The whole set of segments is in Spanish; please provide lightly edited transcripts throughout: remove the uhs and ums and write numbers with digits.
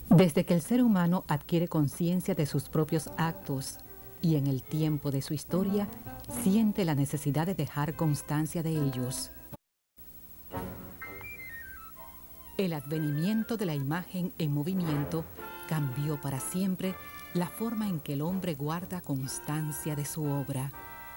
Desde que el ser humano adquiere conciencia de sus propios actos y en el tiempo de su historia, siente la necesidad de dejar constancia de ellos. El advenimiento de la imagen en movimiento cambió para siempre la forma en que el hombre guarda constancia de su obra.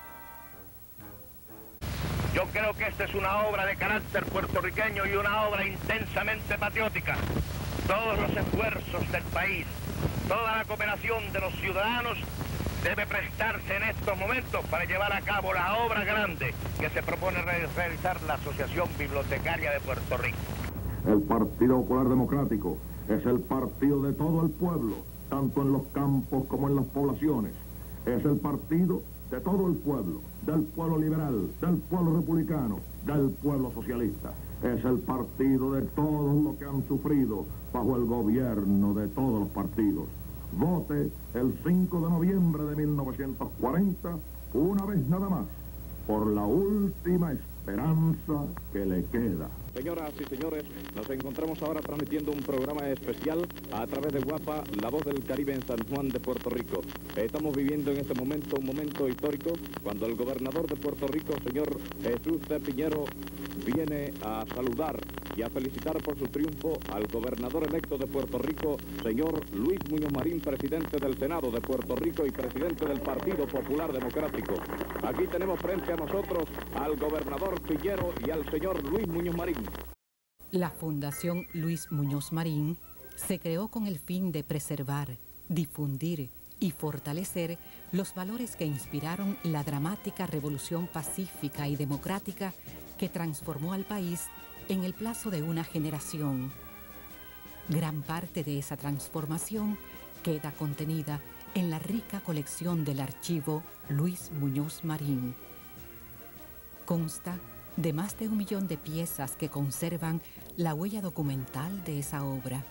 Yo creo que esta es una obra de carácter puertorriqueño y una obra intensamente patriótica. Todos los esfuerzos del país, toda la cooperación de los ciudadanos debe prestarse en estos momentos para llevar a cabo la obra grande que se propone realizar la Asociación Bibliotecaria de Puerto Rico. El Partido Popular Democrático es el partido de todo el pueblo, tanto en los campos como en las poblaciones. Es el partido de todo el pueblo, del pueblo liberal, del pueblo republicano, del pueblo socialista. Es el partido de todos los que han sufrido bajo el gobierno de todos los partidos. Vote el 5 de noviembre de 1940, una vez nada más, por la última esperanza que le queda. Señoras y señores, nos encontramos ahora transmitiendo un programa especial a través de Guapa, La Voz del Caribe en San Juan de Puerto Rico. Estamos viviendo en este momento un momento histórico cuando el gobernador de Puerto Rico, señor Jesús de Piñero, viene a saludar y a felicitar por su triunfo al gobernador electo de Puerto Rico, señor Luis Muñoz Marín, presidente del Senado de Puerto Rico y presidente del Partido Popular Democrático. Aquí tenemos frente a nosotros al gobernador Piñero y al señor Luis Muñoz Marín. La Fundación Luis Muñoz Marín se creó con el fin de preservar, difundir y fortalecer los valores que inspiraron la dramática revolución pacífica y democrática que transformó al país en el plazo de una generación. Gran parte de esa transformación queda contenida en la rica colección del archivo Luis Muñoz Marín. Consta de más de 1 millón de piezas que conservan la huella documental de esa obra.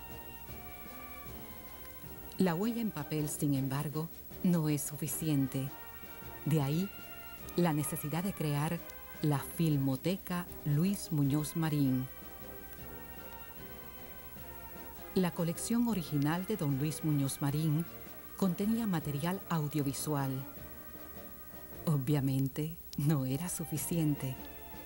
La huella en papel, sin embargo, no es suficiente. De ahí la necesidad de crear la Filmoteca Luis Muñoz Marín. La colección original de don Luis Muñoz Marín contenía material audiovisual. Obviamente, no era suficiente.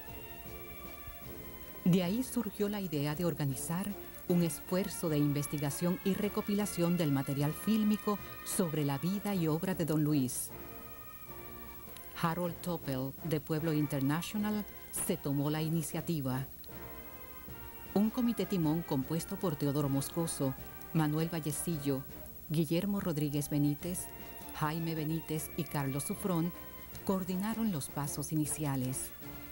De ahí surgió la idea de organizar un esfuerzo de investigación y recopilación del material fílmico sobre la vida y obra de don Luis. Harold Topel, de Pueblo International, se tomó la iniciativa. Un comité timón compuesto por Teodoro Moscoso, Manuel Vallecillo, Guillermo Rodríguez Benítez, Jaime Benítez y Carlos Sufrón coordinaron los pasos iniciales.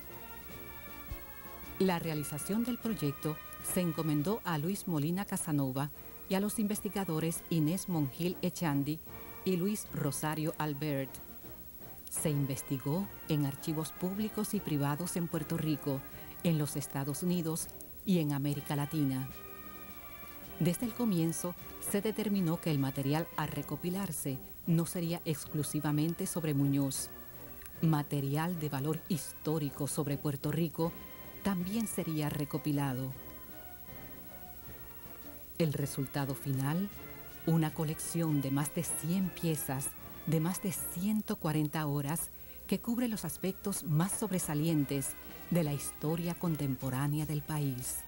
La realización del proyecto se encomendó a Luis Molina Casanova y a los investigadores Inés Monjil Echandi y Luis Rosario Albert. Se investigó en archivos públicos y privados en Puerto Rico, en los Estados Unidos y en América Latina. Desde el comienzo se determinó que el material a recopilarse no sería exclusivamente sobre Muñoz. Material de valor histórico sobre Puerto Rico también sería recopilado. El resultado final, una colección de más de 100 piezas de más de 140 horas que cubre los aspectos más sobresalientes de la historia contemporánea del país.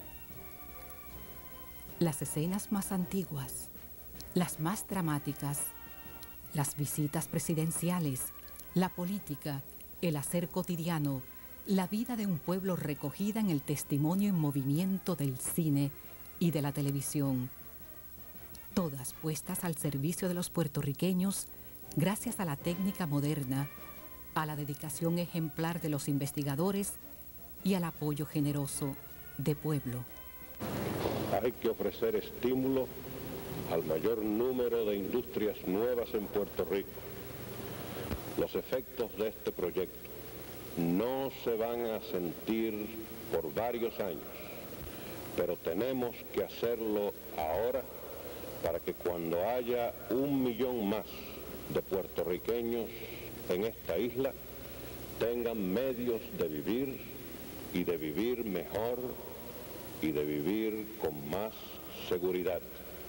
Las escenas más antiguas, las más dramáticas, las visitas presidenciales, la política, el hacer cotidiano, la vida de un pueblo recogida en el testimonio en movimiento del cine y de la televisión, todas puestas al servicio de los puertorriqueños gracias a la técnica moderna, a la dedicación ejemplar de los investigadores y al apoyo generoso de Pueblo. Hay que ofrecer estímulo al mayor número de industrias nuevas en Puerto Rico. Los efectos de este proyecto no se van a sentir por varios años, pero tenemos que hacerlo ahora para que cuando haya 1 millón más de puertorriqueños en esta isla tengan medios de vivir y de vivir mejor y de vivir con más seguridad.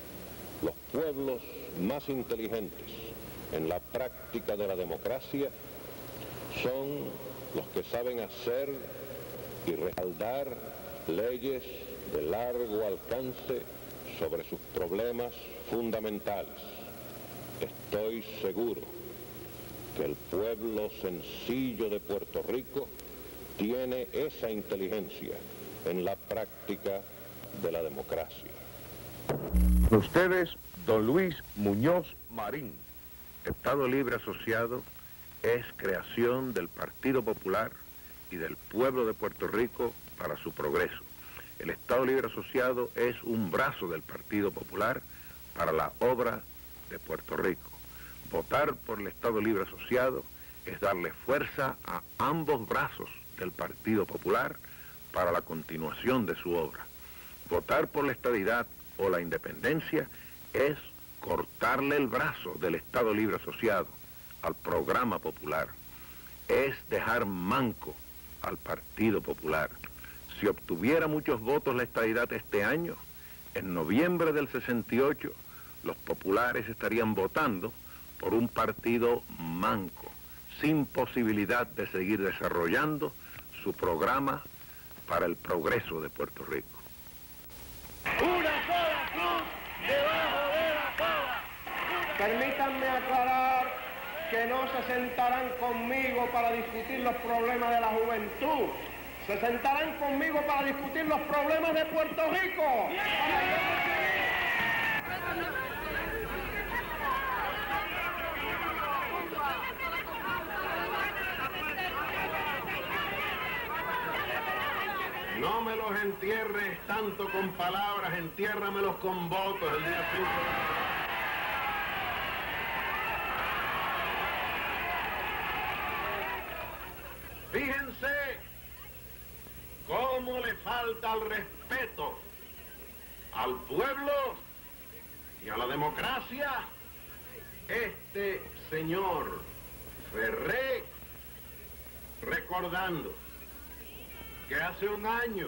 Los pueblos más inteligentes en la práctica de la democracia son los que saben hacer y respaldar leyes de largo alcance sobre sus problemas fundamentales. Estoy seguro que el pueblo sencillo de Puerto Rico tiene esa inteligencia en la práctica de la democracia. Ustedes, don Luis Muñoz Marín. Estado Libre Asociado es creación del Partido Popular y del pueblo de Puerto Rico para su progreso. El Estado Libre Asociado es un brazo del Partido Popular para la obra de Puerto Rico. Votar por el Estado Libre Asociado es darle fuerza a ambos brazos del Partido Popular para la continuación de su obra. Votar por la estadidad o la independencia es cortarle el brazo del Estado Libre Asociado al programa popular. Es dejar manco al Partido Popular. Si obtuviera muchos votos la estadidad este año, en noviembre del 68, los populares estarían votando por un partido manco, sin posibilidad de seguir desarrollando su programa para el progreso de Puerto Rico. Una sola cruz debajo de la pala. Permítanme aclarar que no se sentarán conmigo para discutir los problemas de la juventud. Se sentarán conmigo para discutir los problemas de Puerto Rico. No me los entierres tanto con palabras, entiérramelos con votos el día 5. Fíjense cómo le falta el respeto al pueblo y a la democracia este señor Ferré, recordando que hace un año,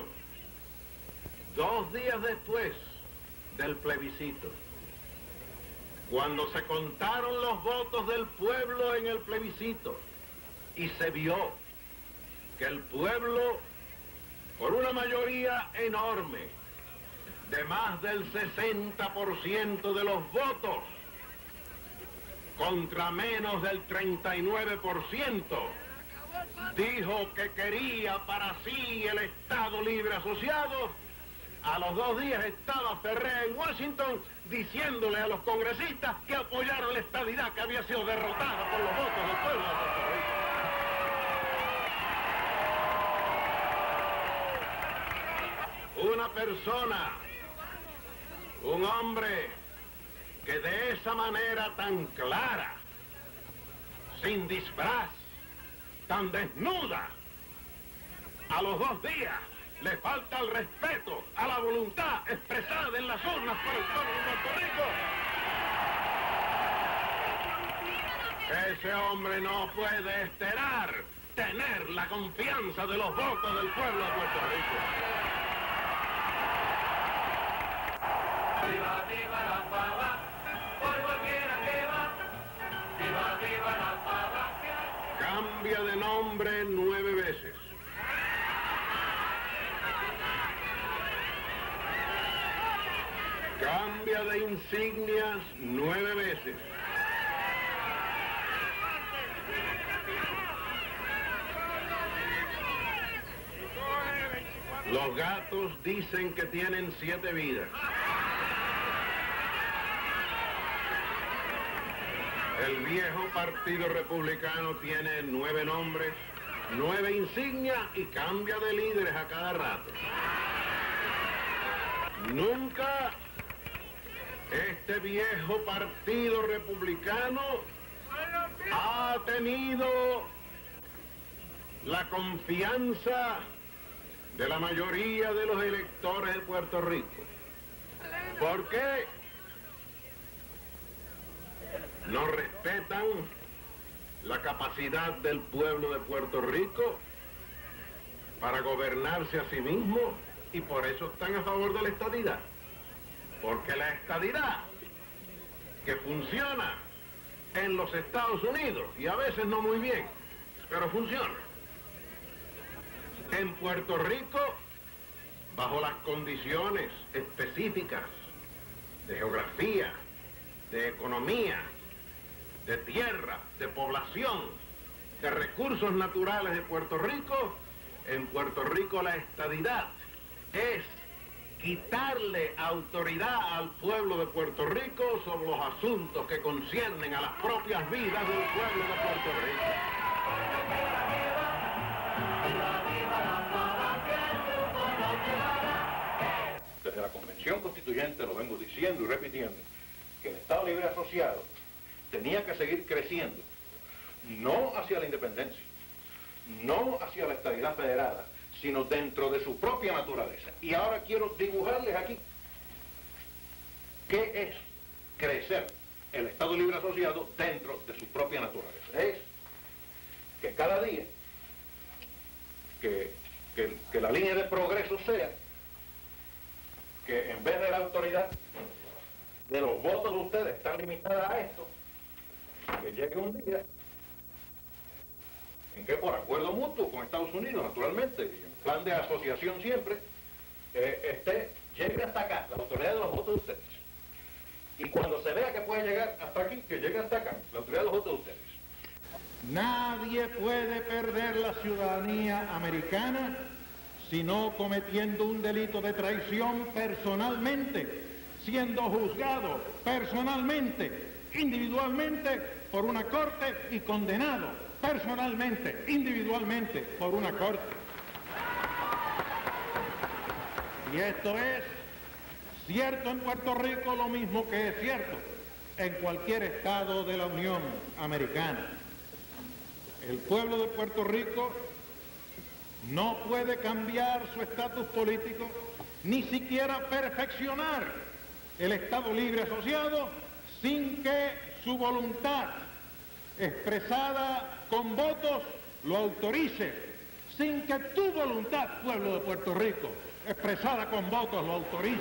2 días después del plebiscito, cuando se contaron los votos del pueblo en el plebiscito y se vio que el pueblo, por una mayoría enorme, de más del 60% de los votos, contra menos del 39%, dijo que quería para sí el Estado Libre Asociado, a los 2 días estaba Ferré en Washington diciéndole a los congresistas que apoyaron la estadidad que había sido derrotada por los votos del pueblo de Puerto Rico. Una persona, un hombre que de esa manera tan clara, sin disfraz, tan desnuda, a los 2 días le falta el respeto a la voluntad expresada en las urnas por el pueblo de Puerto Rico. Ese hombre no puede esperar tener la confianza de los votos del pueblo de Puerto Rico. Viva, viva la pava, por cualquiera que va. Viva, viva la pava. Cambia de nombre 9 veces. Cambia de insignias 9 veces. Los gatos dicen que tienen 7 vidas. El viejo Partido Republicano tiene 9 nombres, 9 insignias y cambia de líderes a cada rato. Nunca este viejo Partido Republicano ha tenido la confianza de la mayoría de los electores de Puerto Rico. ¿Por qué? No respetan la capacidad del pueblo de Puerto Rico para gobernarse a sí mismo y por eso están a favor de la estadidad. Porque la estadidad que funciona en los Estados Unidos, y a veces no muy bien, pero funciona. En Puerto Rico, bajo las condiciones específicas de geografía, de economía, de tierra, de población, de recursos naturales de Puerto Rico, en Puerto Rico la estadidad es quitarle autoridad al pueblo de Puerto Rico sobre los asuntos que conciernen a las propias vidas del pueblo de Puerto Rico. Desde la Convención Constituyente lo vengo diciendo y repitiendo, que el Estado Libre Asociado tenía que seguir creciendo, no hacia la independencia, no hacia la estadidad federada, sino dentro de su propia naturaleza. Y ahora quiero dibujarles aquí qué es crecer el Estado Libre Asociado dentro de su propia naturaleza. Es que cada día que la línea de progreso sea que en vez de la autoridad de los votos de ustedes estar limitada a esto, que llegue un día en que por acuerdo mutuo con Estados Unidos, naturalmente, y en plan de asociación siempre, llegue hasta acá, la autoridad de los votos de ustedes. Y cuando se vea que puede llegar hasta aquí, que llegue hasta acá, la autoridad de los votos de ustedes. Nadie puede perder la ciudadanía americana sino cometiendo un delito de traición personalmente, siendo juzgado personalmente, individualmente por una corte y condenado personalmente, individualmente por una corte. Y esto es cierto en Puerto Rico, lo mismo que es cierto en cualquier estado de la Unión Americana. El pueblo de Puerto Rico no puede cambiar su estatus político, ni siquiera perfeccionar el Estado Libre Asociado sin que su voluntad expresada con votos lo autorice, sin que tu voluntad, pueblo de Puerto Rico, expresada con votos lo autorice.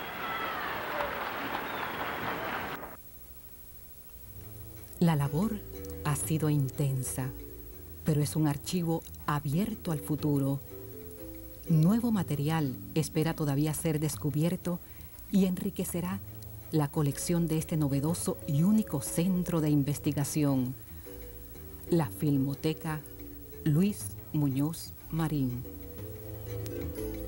La labor ha sido intensa, pero es un archivo abierto al futuro. Nuevo material espera todavía ser descubierto y enriquecerá la colección de este novedoso y único centro de investigación, la Filmoteca Luis Muñoz Marín.